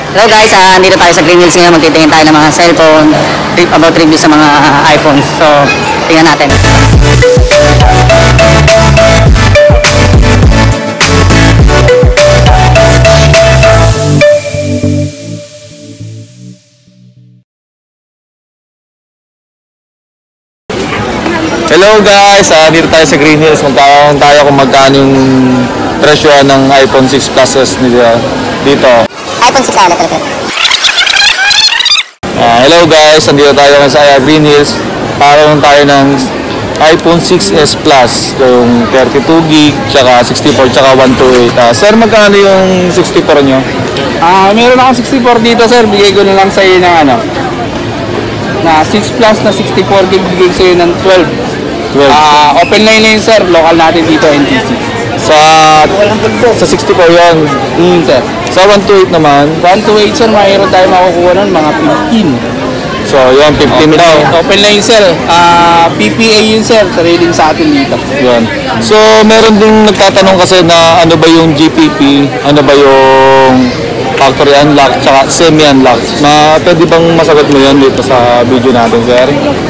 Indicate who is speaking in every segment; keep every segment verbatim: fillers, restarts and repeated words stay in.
Speaker 1: Hello guys, uh, dito tayo sa GreenHills ngayon. Magtitingin tayo ng mga cellphone, about review sa mga uh, iPhones. So, tingnan natin.
Speaker 2: Hello guys, uh, dito tayo sa GreenHills. Magkakaroon tayo kung magkano yung presyo ng iPhone six Plus S nila dito.
Speaker 1: iPhone six na talaga.
Speaker 2: Uh, hello guys, nandito tayo sa GreenHills. Pararon tayo ng iPhone six S Plus, yung thirty-two gig, tsaka sixty-four, tsaka one twenty-eight. Uh, sir, magkano yung sixty-four nyo?
Speaker 3: Ah, uh, meron akong sixty-four dito sir, bigay ko na lang sa iyo ng ano na six Plus na sixty-four gig, bigay sa iyo ng twelve.
Speaker 2: twelve.
Speaker 3: Ah, uh, open line na yun sir, local natin dito N T C.
Speaker 2: Sa sa sixty-four yun.
Speaker 3: Hmm, sir.
Speaker 2: Sa one twenty-eight naman,
Speaker 3: one twenty-eight sir, mayroon tayo makukuha nun mga fifteen.
Speaker 2: So yun, fifteen
Speaker 3: open
Speaker 2: daw.
Speaker 3: Line, open line sir, ah, uh, P P A yun sir, trailing sa atin dito.
Speaker 2: Yun. So meron ding nagtatanong kasi na ano ba yung G P P, ano ba yung factory unlock, tsaka semi-unlock. Na pwede bang masagot mo yun dito sa video natin, sir?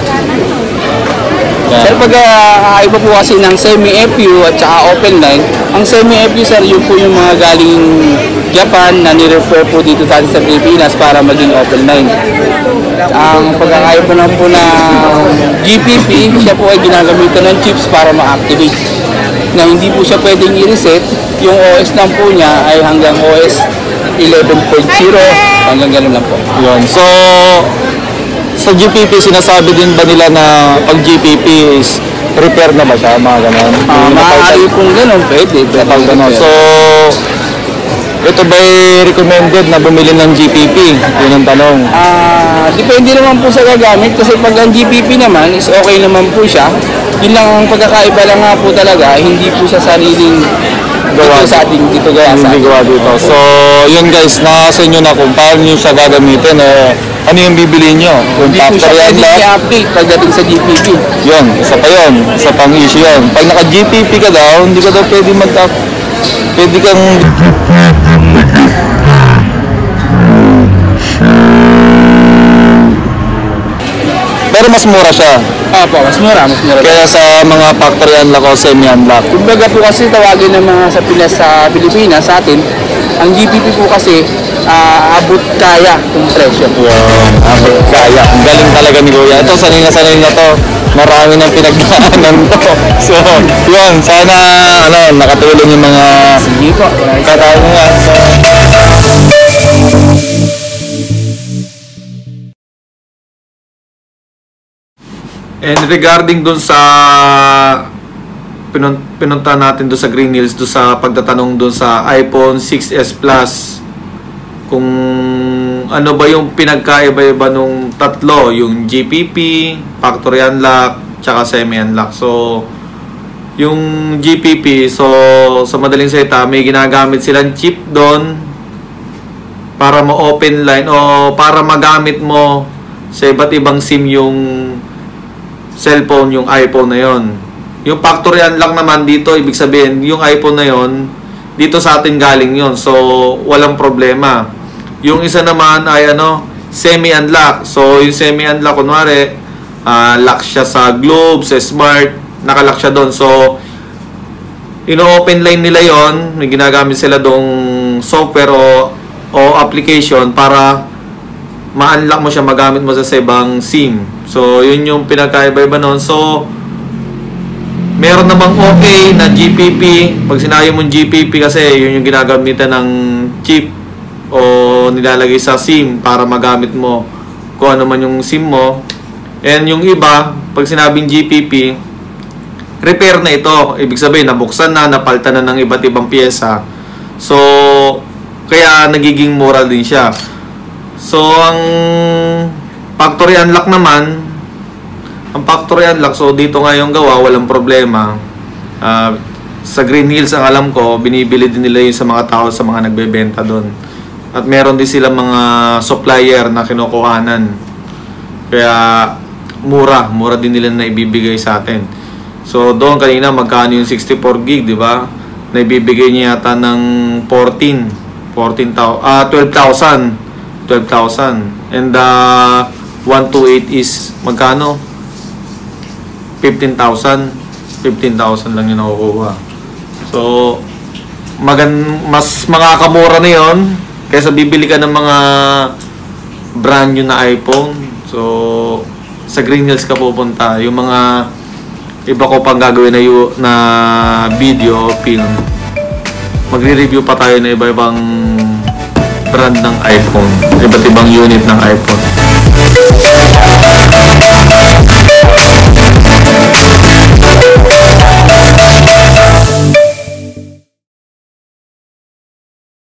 Speaker 3: Yeah. Sir, pag uh, iba po kasi ng semi-F U at saka open line, ang semi-F U sir, yun po yung mga galing Japan na nirefer po dito sa sa Pilipinas para maging open line. Ang pagkakaiba naman po na G P P, siya po ay ginagamitan ng chips para ma-activate. Na hindi po siya pwedeng i-reset, yung O S lang po niya ay hanggang O S eleven point zero, hanggang ganun lang po.
Speaker 2: Yun. So, sa G P P, sinasabi din ba nila na pag G P P is repair na ba siya, mga ganon?
Speaker 3: Uh, maaari pong ganon, pwede.
Speaker 2: Pag ganon. So, ito ba'y recommended na bumili ng G P P? Yun ang tanong.
Speaker 3: Ah, uh, depende naman po sa gagamit kasi pag ang G P P naman is okay naman po siya. Yun lang ang pagkakaiba lang nga po talaga, hindi po sa sariling gawa sa ating dito gawa sa
Speaker 2: hindi gawa dito. So, yun guys, nasa inyo na kung paano nyo siya gagamitin o ano yung bibili nyo. Kung
Speaker 3: hindi po siya pwede i-update pagdating sa G P P.
Speaker 2: Yun, isa pa yun. Isa pang issue yun. Pag naka-G P P ka daw, hindi ka daw pwede mag-up. Pwede kang pero mas mura siya.
Speaker 3: Opo, mas mura, mas mura.
Speaker 2: Kaya sa mga factory unlock o semi-unlock.
Speaker 3: Kumbaga po kasi tawagin ng mga sa Pinas sa Pilipinas sa atin, ang G P P po kasi uh, abot kaya kung presyo.
Speaker 2: Wow, abot kaya. Ang galing talaga ni Kuya. Ito, sanay na sanay na to. Marami nang pinagdaanan to. So, yun, sana ano, nakatulong yung mga
Speaker 3: sige po,
Speaker 2: katanungan. So, and regarding dun sa pinun pinunta natin dun sa GreenHills, dun sa pagtatanong dun sa iPhone six S Plus, kung ano ba yung pinagkaiba-iba nung tatlo, yung G P P, factory unlock, tsaka semi-unlock. So, yung G P P, so sa madaling salita, may ginagamit silang chip doon para ma-open line o para magamit mo sa iba't ibang SIM yung cellphone, yung iPhone na yon. Yung factory unlock naman dito, ibig sabihin, yung iPhone na yon, dito sa atin galing yon. So, walang problema. Yung isa naman ay ano, semi-unlock. So, yung semi-unlock, kunwari, uh, lock siya sa Globe, sa Smart, nakalock siya doon. So, ino-open line nila yon, may ginagamit sila dong software o, o application para ma-unlock mo siya, magamit mo sa ibang SIM. So, yun yung pinagkaiba-iba nun. So, meron namang okay na G P P. Pag sinabi mong G P P kasi, yun yung ginagamitan ng chip o nilalagay sa SIM para magamit mo kung ano man yung SIM mo. And yung iba, pag sinabing G P P, repair na ito. Ibig sabihin, nabuksan na, napaltan na ng iba't ibang pyesa. So, kaya nagiging mura din siya. So, ang factory unlock naman, ang factory unlock, so dito nga yung gawa, walang problema. Uh, sa GreenHills, ang alam ko, binibili din nila yun sa mga tao, sa mga nagbebenta doon. At meron din sila mga supplier na kinukuhanan. Kaya, mura. Mura din nila na ibibigay sa atin. So, doon kanina, magkano yung sixty-four gig, di ba? Na ibibigay niya yata ng fourteen, fourteen thousand, ah, twelve thousand. twelve thousand. And the one twenty-eight is magkano? fifteen thousand. fifteen thousand lang yung nakukuha. So, magan mas makakamura na yun kaysa bibili ka ng mga brand new na iPhone. So, sa GreenHills ka pupunta. Yung mga iba ko pang gagawin na, yu, na video film. Magre-review pa tayo na iba-ibang brand ng iPhone. Iba't ibang unit ng iPhone.